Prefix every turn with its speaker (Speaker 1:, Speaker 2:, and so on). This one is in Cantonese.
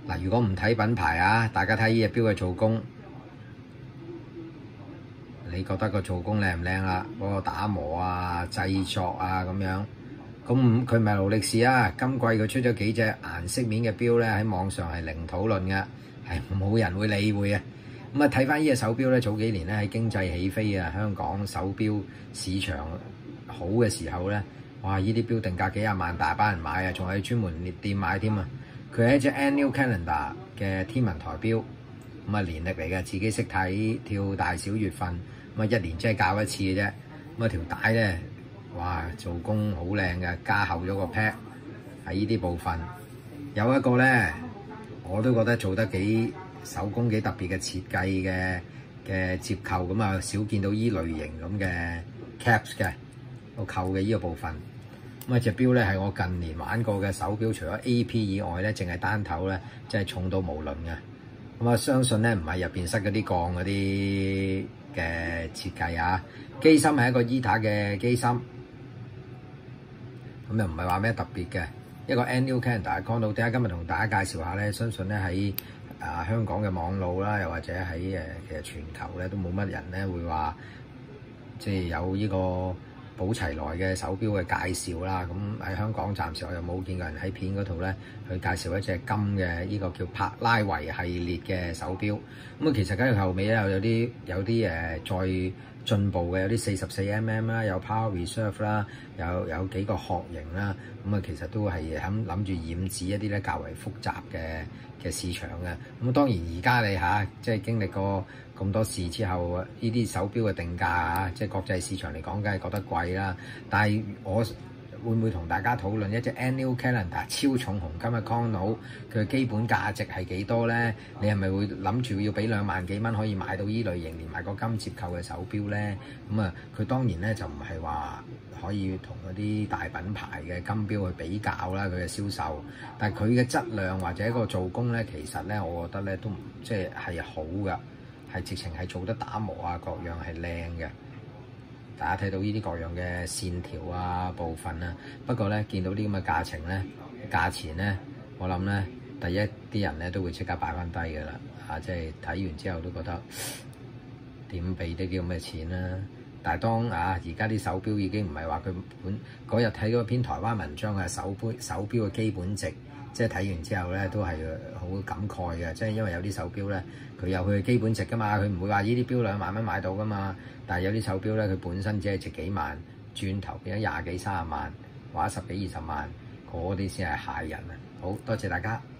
Speaker 1: 嗱，如果唔睇品牌啊，大家睇呢隻錶嘅做工，你覺得個做工靚唔靚啦？嗰個打磨啊、製作啊咁樣，咁佢唔係勞力士啊。今季佢出咗幾隻顏色面嘅錶咧，喺網上係零討論嘅，係冇人會理會嘅。咁啊，睇翻呢隻手錶咧，早幾年咧喺經濟起飛啊，香港手錶市場好嘅時候咧，哇！呢啲錶定價幾廿萬，大班人買啊，仲係專門列店買添啊。佢係一隻 Annual Calendar 嘅天文台錶，咁啊年歷嚟嘅，自己識睇跳大小月份，咁啊一年即係校一次嘅啫。咁啊條帶咧，哇做工好靚嘅，加厚咗個 pad 喺呢啲部分。有一個咧，我都覺得做得幾手工幾特別嘅設計嘅接扣，咁啊少見到依類型咁嘅 caps 嘅個扣嘅依個部分。咁啊隻錶咧係我近年玩過嘅手錶，除咗 AP 以外咧，淨係單頭咧，真係重到無倫嘅。咁啊相信咧唔係入邊塞嗰啲鋼嗰啲嘅設計啊。機芯係一個 ETA 嘅機芯，咁又唔係話咩特別嘅一個 Annual Calendar。講到點解今日同大家介紹下咧？相信咧喺香港嘅網路啦，又或者喺其實全球咧都冇乜人咧會話即係有呢個寶齊來嘅手錶嘅介紹啦。咁喺香港暫時我又冇見過人喺片嗰度咧去介紹一隻金嘅呢個叫柏拉維系列嘅手錶。咁啊其實跟住後尾咧有啲再進步嘅，有啲44mm 啦，有 Power Reserve 啦，有幾個殼型啦。咁啊其實都係諗住染指一啲咧較為複雜嘅市場嘅。咁當然而家你即係經歷過咁多事之後，呢啲手錶嘅定價即係國際市場嚟講，梗係覺得貴啦。但係我會唔會同大家討論一隻 Annual Calendar 超重紅金嘅 Chrono，佢嘅基本價值係幾多咧？你係咪會諗住要俾2萬幾蚊可以買到依類型連埋個金接扣嘅手錶咧？咁啊，佢當然咧就唔係話可以同嗰啲大品牌嘅金錶去比較啦，佢嘅銷售。但係佢嘅質量或者個做工咧，其實咧我覺得咧都唔即係好㗎，係直情係做得打磨啊，各樣係靚嘅。大家睇到呢啲各樣嘅線條啊部分啊，不過咧見到啲咁嘅價錢咧，我諗咧第一啲人咧都會即刻擺翻低㗎啦。即係睇完之後都覺得點俾得啲咁嘅錢啦。但係當而家啲手錶已經唔係話佢本嗰日睇嗰篇台灣文章係手錶嘅基本值，即係睇完之後咧都係好感慨嘅。即係因為有啲手錶咧佢有佢嘅基本值㗎嘛，佢唔會話呢啲錶2萬蚊買到㗎嘛。但係有啲手錶咧，佢本身只係值幾萬，轉頭變咗20幾30萬，或者10幾20萬，嗰啲先係駭人啊！好多謝大家。